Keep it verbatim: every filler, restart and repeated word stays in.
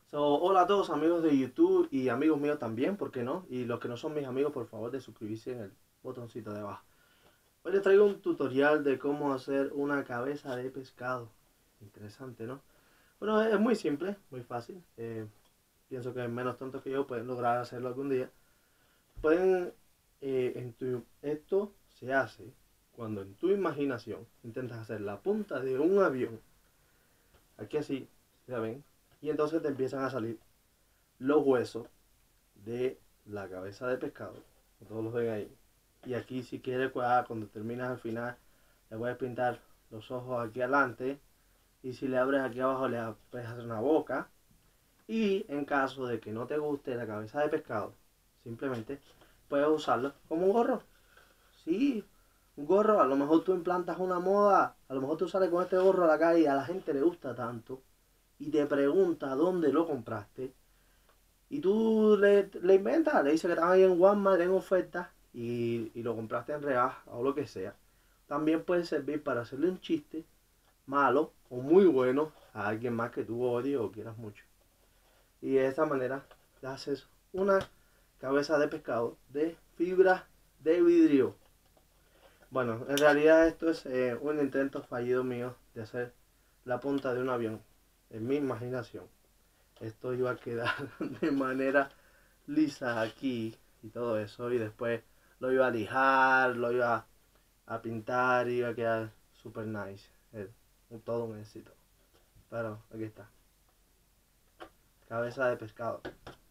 So, hola a todos amigos de YouTube y amigos míos también, ¿por qué no? Y los que no son mis amigos, por favor de suscribirse en el botoncito de abajo. Hoy les traigo un tutorial de cómo hacer una cabeza de pescado. Interesante, ¿no? Bueno, es muy simple, muy fácil. Eh, pienso que menos tontos que yo pueden lograr hacerlo algún día. Pueden, eh, en tu, esto se hace cuando en tu imaginación intentas hacer la punta de un avión. Aquí así, ya ven. Y entonces te empiezan a salir los huesos de la cabeza de pescado. Todos los ven ahí. Y aquí si quieres, cuando terminas al final, le puedes pintar los ojos aquí adelante. Y si le abres aquí abajo, le puedes hacer una boca. Y en caso de que no te guste la cabeza de pescado, simplemente puedes usarlo como un gorro. Sí, un gorro. A lo mejor tú implantas una moda. A lo mejor tú sales con este gorro a la calle y a la gente le gusta tanto. Y te pregunta dónde lo compraste. Y tú le, le inventas, le dices que estaba ahí en Walmart en oferta y, y lo compraste en rebaja o lo que sea. También puede servir para hacerle un chiste malo o muy bueno a alguien más que tú odies o quieras mucho. Y de esta manera le haces una cabeza de pescado de fibra de vidrio. Bueno, en realidad esto es eh, un intento fallido mío de hacer la punta de un avión en mi imaginación. Esto iba a quedar de manera lisa aquí y todo eso, y después lo iba a lijar, lo iba a pintar y iba a quedar super nice. Es todo un éxito. Pero aquí está, cabeza de pescado.